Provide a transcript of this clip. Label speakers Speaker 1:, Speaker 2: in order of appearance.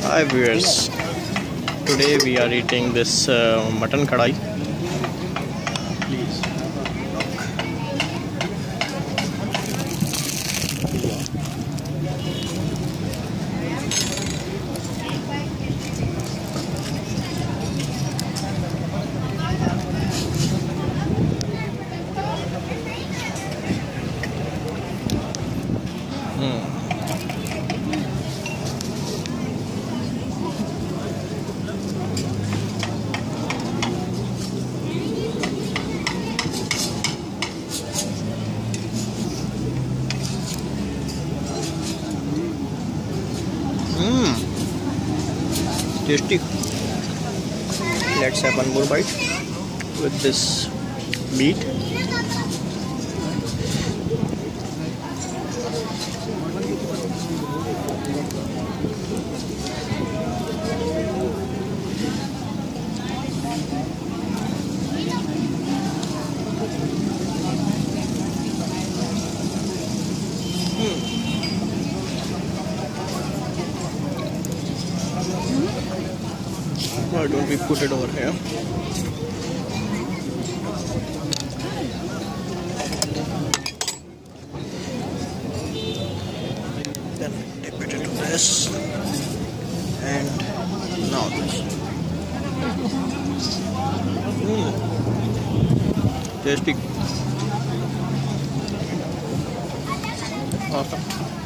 Speaker 1: Hi viewers, today we are eating this mutton kadai. Please. Tasty. Let's have one more bite with this meat. Why don't we put it over here? Then dip it into this, and now this. Tasty. Awesome.